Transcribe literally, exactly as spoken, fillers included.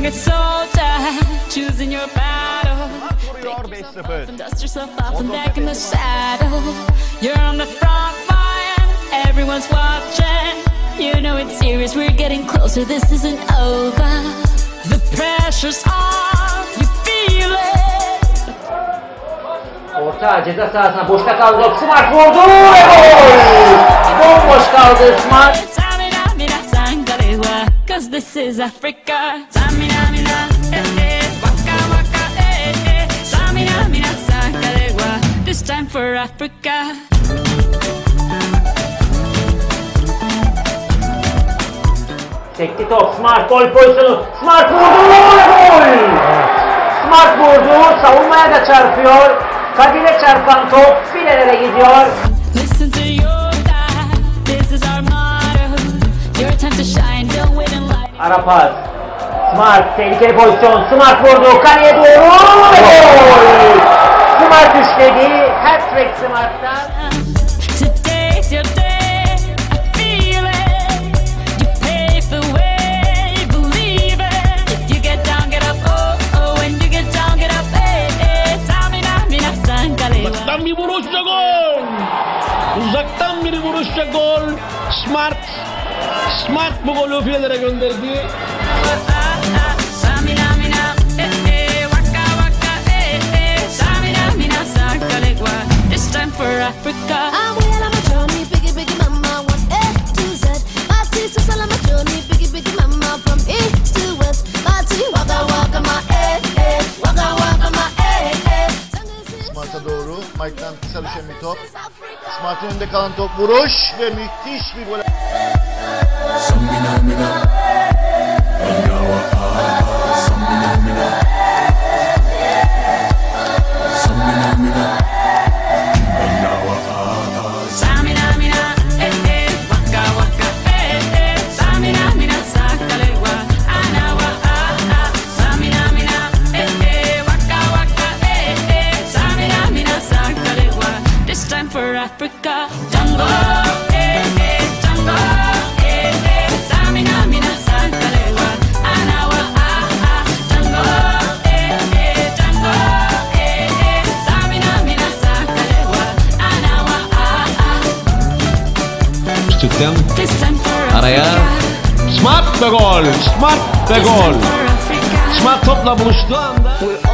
good soldier, choosing your battle. Vuruyor beş sıfır. Dust yourself off and back in the saddle. You're on the front line, everyone's watching. You know it's serious, we're getting closer, this isn't over. The pressure's on, you feel it. Orta ceza sahasına boşta kaldı. Smart vurdu ve gol! Bomboş kaldı Smart. Cause this is Africa. Samina mina, eh eh, waka waka, eh eh. Samina mina, sakarewa. This time for Africa. Sekti top, Smart gol pozisyonu. Smart vurdu ve gol! Smart vurdu, savunmaya da çarpıyor. Kadir'e çarpan top filelere gidiyor. Listen to your God, this is our motto. Your time to shine, don't wait in line. Ara pas. Smart tehlikeli pozisyon. Smart vurdu, kaleye doğru ve gol! Smart üçledi, hat-trick Smart'tan. Today's your day, I feel it. You pave the way, believe it. If you get down, get up, oh oh. When you get down, get up, eh eh. Samina mina, sakarewa. Uzaktan bir vuruşla gol. Uzaktan bir vuruşla gol. Smart. Smart bu golü filelere gönderdi. Samina mina, eh eh. Waka waka, eh eh. Samina mina, sakarewa. This time for Africa. I'm well on my journey, biggie biggie mama, one A to Z. My sister's all on my journey, biggie biggie mama, from east to west. My tea, waka waka my eh eh, waka waka my eh eh. Smart'a doğru. Mike'dan kısa düşen bir top. Smart'ın önünde kalan top vuruş ve müthiş bir gol. For Africa, Jungle, eh eh, Jungle, eh eh, Samina mina, sakarewa, anawa ah ah, Jungle, eh eh, Jungle, eh eh, Samina mina, sakarewa, anawa ah ah. Küçükten This time for araya Africa. Smart ve gol. Smart ve This gol. time for Africa. Smart topla buluştuğu anda